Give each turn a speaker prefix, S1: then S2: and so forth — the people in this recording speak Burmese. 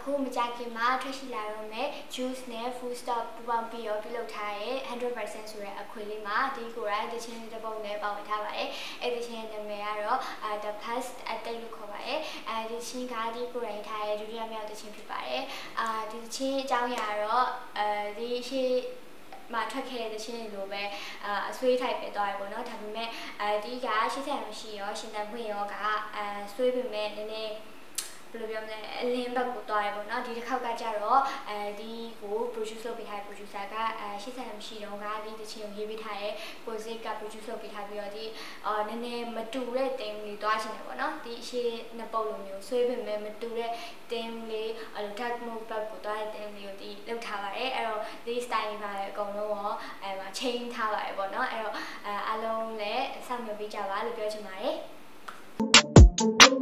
S1: အခုမကြခင်မှာထွက်ရှိလာတော့မယ် juice နဲ့ full stop ပူပေါင်းပြီးတော့ပြုလုပ်ထားတဲ့ 100% ဆိုတဲ့အခွေလေးမှာဒီကိုယ်တိုင်တချင်းတစ်ပုဒ်နဲ့ပါဝင်ထားပါတယ်အဲ့ဒီချင်းနာမည်ကတော့the past attack လို့ခေါ်ပါတယ်ဒီချင်းကဒီကိုယ်တိုင်ထားတဲ့ဒုတိယမြောက်တချင်းဖြစ်ပါတယ်ဒီချင်းအကြောင်းအရာတော့ဒီရှိမှာထွက်ခဲ့တဲ့ချင်းလိုပဲအဆွေးထိုက်ပဲသွားရပေါ့နော်ဒါပေမဲ့ဒီကရှင်းဆက်မရှိရောရှင်တန်ဖွင့်ရောကဆွေးပေမဲ့နည်းနည်းဘယ်လိုပြောမလဲအလင်းဘက်ကိုသွားရပေါ့နော်ဒီတစ်ခေါက်ကကြတော့ဒီကို produce လုပ်ပေးထားတဲ့ producer ကရှင်းဆက်မရှိတော့ကဒီတချင်းကိုရေးပေးထားတဲ့ project က produce လုပ်ပေးထားပြီးတော့ဒီနည်းနည်းမတူတဲ့ theme လေးသွားချင်တယ်ပေါ့နော်ဒီအရှိနှစ်ပုတ်လိုမျိုးဆွေးပေမဲ့မတူတဲ့ theme လေးdark mode ဘက်ကိုသွားတဲ့ theme လေးကိုဒီလုပ်ထားပါတယ်အဲ့တော့ဒီ style တွေပါတယ်အကုန်လုံးရောမှာ change ထားပါတယ်ပေါ့နော်အဲ့တော့အားလုံးလည်းစောင့်မျှော်ပေးကြပါလို့ပြောချင်ပါတယ်